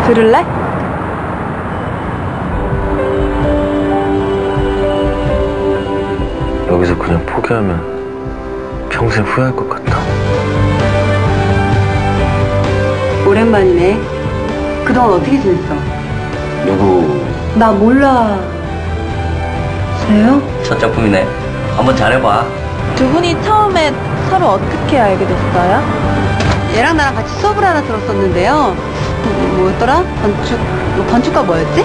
들을래? 여기서 그냥 포기하면 평생 후회할 것 같아. 오랜만이네. 그동안 어떻게 지냈어? 누구? 나 몰라. 세요? 첫 작품이네. 한번 잘해봐. 두 분이 처음에 서로 어떻게 알게 됐어요? 얘랑 나랑 같이 수업을 하나 들었었는데요. 뭐였더라? 건축가 뭐였지?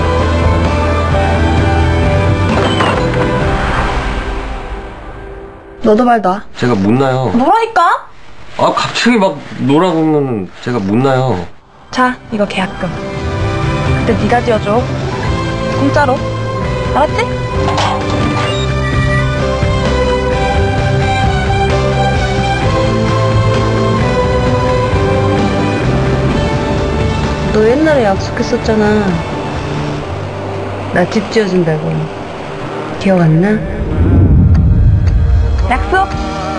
너도 말 놔. 제가 묻나요? 너라니까? 아, 갑자기 막 노라고 하면 제가 묻나요? 자, 이거 계약금. 그때 네가 지어줘. 공짜로. 알았지? 너 옛날에 약속했었잖아. 나 집 지어준다고. 기억 안 나? 약속.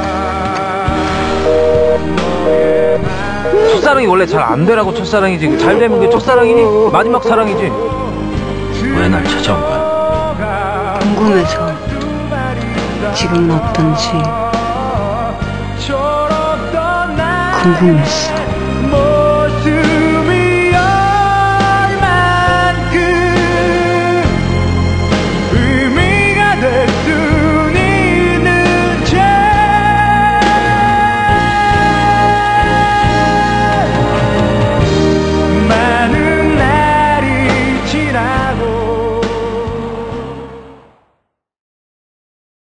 첫사랑이 원래 잘 안 되라고 첫사랑이지. 잘 되면 그게 첫사랑이니? 마지막 사랑이지. 왜 날 찾아온 거야? 궁금해서. 지금은 어떤지 궁금했어.